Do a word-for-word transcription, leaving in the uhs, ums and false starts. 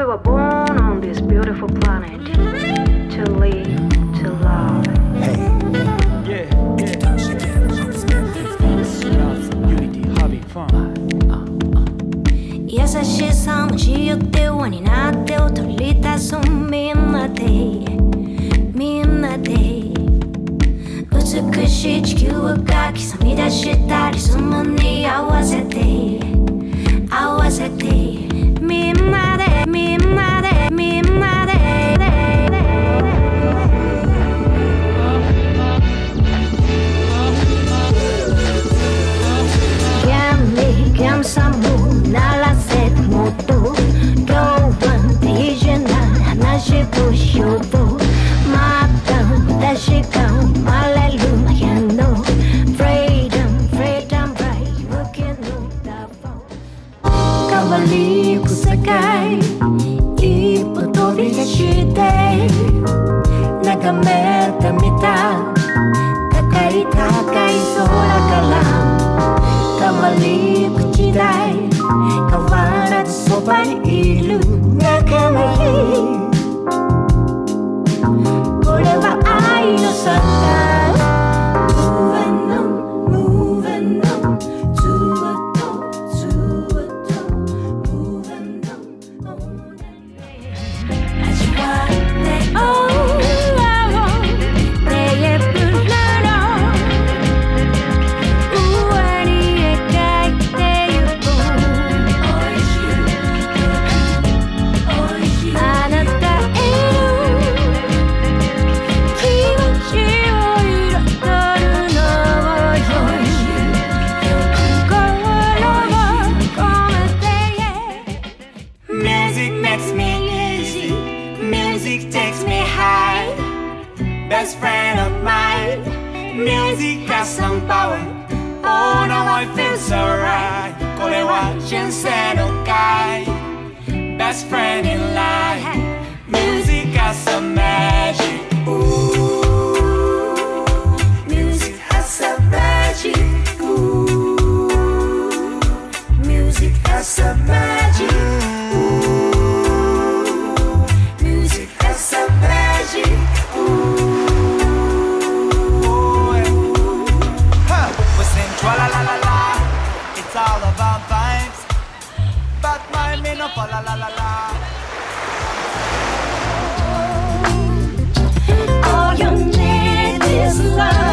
were born on this beautiful planet to live, to love. Hey, yeah, yeah. Unity, having fun. 優しさもしよって輪になって踊り出すみんなでみんなで美しい地球が刻み出したリズムに合わせて合わせてみんなでみんなでみんなで闇神様鳴らせてもっと今日は大事な話をしようまた私が生まれる前の Freedom, freedom, right looking at the phone 変わりゆく世界一歩飛び出して眺めてみた高い高い空から変わりゆく時代変わらずそばにいる仲間にこれは愛のサンダMoving on, moving on To a door, to a door Moving on, on and 味わってOh, oh, 내 예쁜 나라 우아리描いてゆくおいしいおいしいあなたへの気持ちを彩るのよ心を込めて Music makes me easy. Music takes me high. Best friend of mine. Music has some power. Oh, now I feel so right. これは人生の会 Best friend in life. Music has some magic. Ooh, music has some magic. Ooh, music has some magic. Ooh, music has some magic. Ooh, huh. We sing tra la la la la. It's all about vibes. But my me no fa la la la la. All you need is love